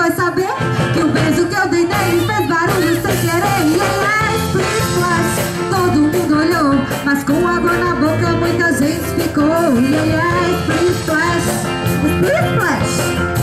vai saber que o beijo que eu dei nele fez barulho sem querer. Split splash, todo mundo olhou, mas com água na boca muita gente ficou. Split splash, split splash.